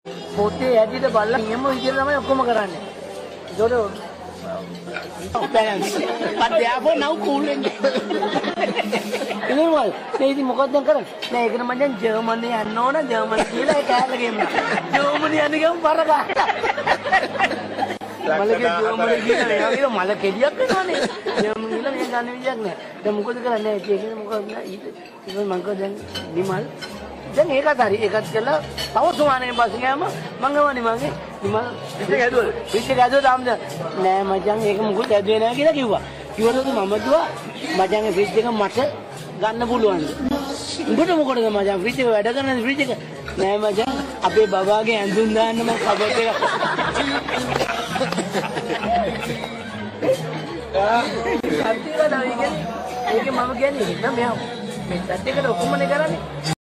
පොතේ ඇදිට බලලා නියම විදිහට තමයි ඔක්කොම කරන්නේ. ඒකට but therefore now cool ඉතින් වල මේ ඉතින් මොකක්ද දැන් කරන්නේ? නෑ ඒකට මම දැන් ජර්මනි යන්න ඕන ජර්මනි කියලා ඒ කෑල්ල ගෙන්න. ජර්මනි යන්න ගියම පර ගන්න. මලගේ ජර්මනි කියලා මේවා කියලා මල කෙලියක් වෙනවනේ. ජර්මනි කියලා මේ ගන්න විදියක් නෑ. දැන් මොකද කරන්නේ? ඒකේ මොකද ඊට මම කව දැන් නිමල් දැන් ඒකත් හරි ඒකත් කළා තව සුමානේ පස්සේ ගියාම මං ගවන්නේ මගේ නිමල් පිටික ඇදුවද? පිටික ඇදුවද ආම්ද? නෑ මචං ඒක මොකුත් ඇදුවේ නෑ කියලා කිව්වා. කිව්වලු මම දුවා මචං ඒ ෆ්‍රිජ් එක මට ගන්න පුළුවන්ද? උඹට මොකටද මචං ෆ්‍රිජ් එක වැඩ කරන්නේ ෆ්‍රිජ් එක? නෑ මචං අපේ බබාගේ ඇඳුම් දාන්න මම කබඩ් එක. සත්‍යවද ඒකේ මම කියන්නේ නෑ මෙයා මේ සත්‍යකට ඔක්කොමනේ කරන්නේ.